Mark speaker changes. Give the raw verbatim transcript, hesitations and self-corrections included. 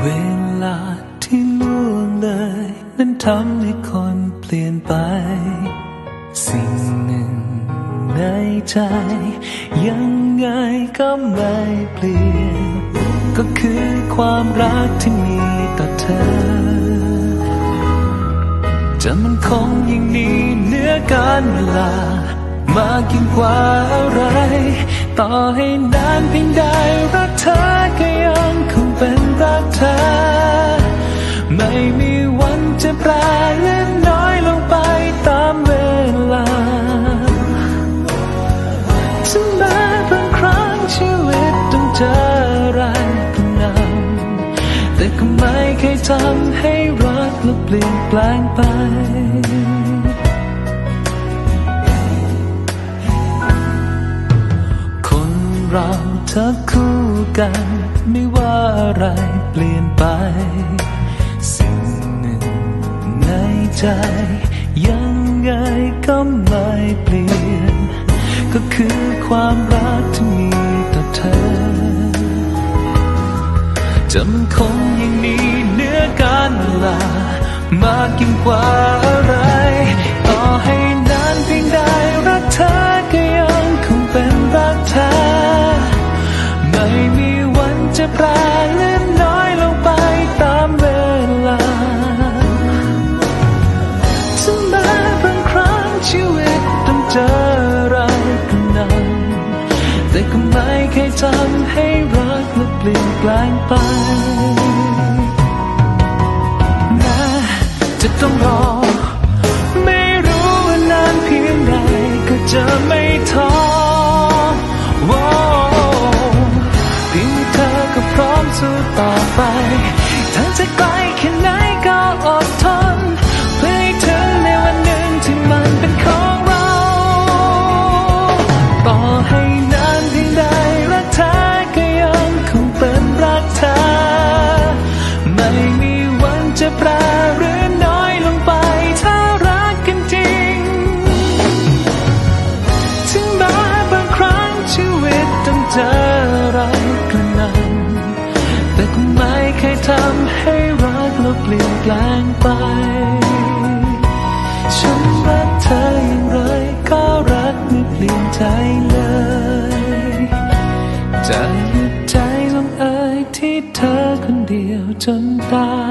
Speaker 1: เวลาที่ล่วงเลยนั้นทำให้คนเปลี่ยนไปสิ่งหนึ่งในใจยังไงก็ไม่เปลี่ยนก็คือความรักที่มีต่อเธอจะมันคงยิ่งนี้เหนือการเวลามากยิ่งกว่าอะไรต่อให้นานเพียงใดรักเธอก็ยังคงเป็นรักเธอไม่มีวันจะแปรเล็กน้อยลงไปตามเวลาถึงแม้บางครั้งชีวิตต้องเจออะไรก็นำแต่ก็ไม่เคยทำให้รักและเปลี่ยนแปลงไปเราเธอคู่กันไม่ว่าอะไรเปลี่ยนไปสิ่งหนึ่งในใจยังไงก็ไม่เปลี่ยนก็คือความรักที่มีต่อเธอจะมันคงยังนี้เหนือการเวลามากยิ่งกว่าอะไรต่อให้นานเพียงใดรักเธอก็ยังคงเป็นรักเธอไม่มีวันจะแปรเล็กน้อยลงไปตามเวลาถึงแม้บางครั้งชีวิตต้องเจออะไรก็นั้นแต่ก็ไม่เคยทำให้รักและเปลี่ยนแปลงไปแม้จะต้องรอไม่รู้ว่านานเพียงใดก็จะไม่ท้อพร้อมสู้ต่อไปทางจะไกลแค่ไหนก็อดทนเพื่อให้ถึงในวันหนึ่งที่มันเป็นของเราต่อให้นานเพียงใดรักเธอก็ยังคงเป็นรักเธอไม่มีวันจะแปรหรือน้อยลงไปถ้ารักกันจริงถึงแม้บางครั้งชีวิตต้องเจออะไรก็นั้นแต่ก็ไม่เคยทำให้รักเราเปลี่ยนแปลงไปฉันรักเธออย่างไรก็รักไม่เปลี่ยนใจเลยจะหยุดใจลงเอ่ยที่เธอคนเดียวจนตาย